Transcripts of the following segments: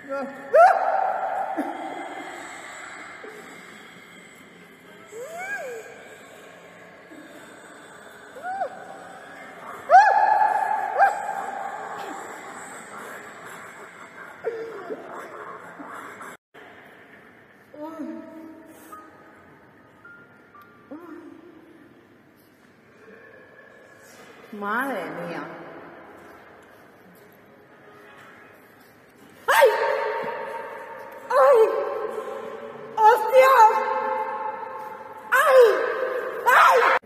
Madre mía. ¡Ay! ¡Ay! ¡Hostia! ¡Ay! ¡Ay!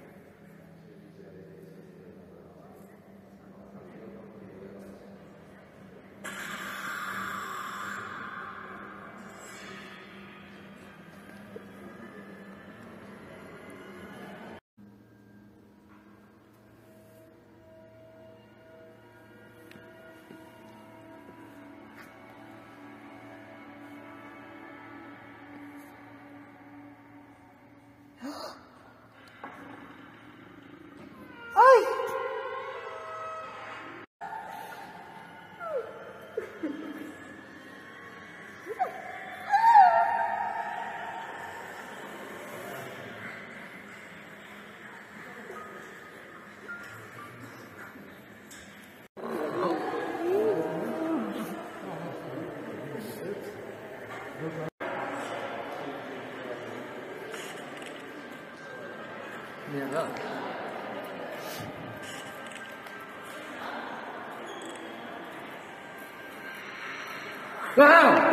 Mierda. ¡Ah!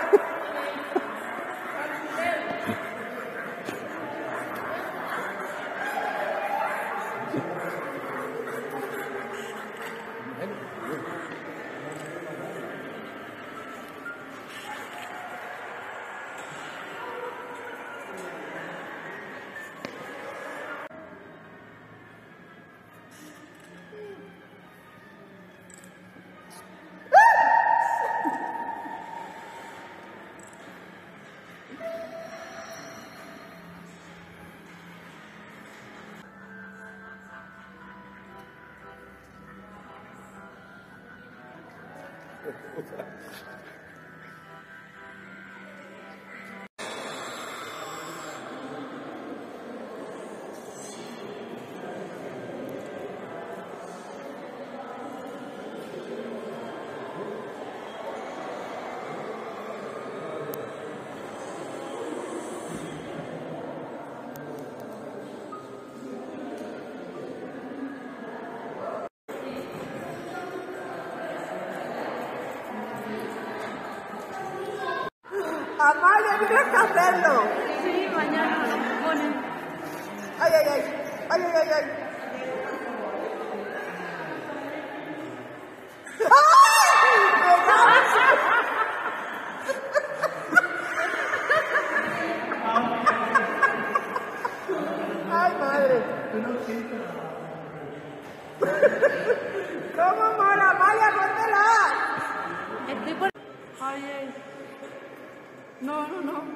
Amalia, tienes que hacerlo. Sí, mañana lo ponen. Ay, ay, ay. Ay, ay, ay, ay. Ay, madre. ¿Cómo mola, Amalia? Póntela. Estoy por... Ay, ay. No, no, no.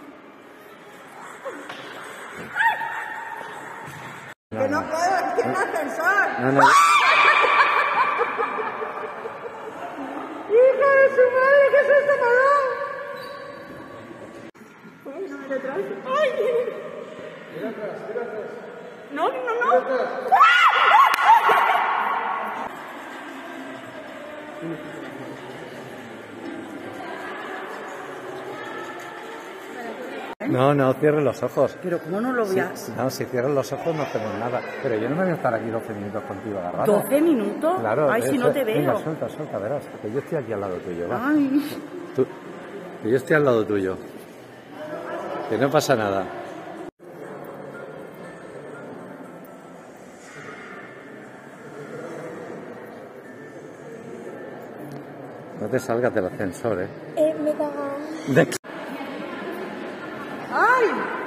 Que no puedo, es que es un ascensor. No, no. ¡Hijo de su madre, qué susto me da! Ay, no, mira atrás. ¡Ay! Mira atrás, mira atrás. No, no, no. Mira atrás. No, no, cierren los ojos. Pero ¿cómo no lo veas? Sí, no, si cierran los ojos no hacemos nada. Pero yo no me voy a estar aquí 12 minutos contigo agarrado. 12 minutos. Claro. Ay, si no te veo. Venga, suelta, suelta, verás. Que yo estoy aquí al lado tuyo, va. Ay. Que yo estoy al lado tuyo. Que no pasa nada. No te salgas del ascensor, ¿eh? Me cago. De- ¡Ay!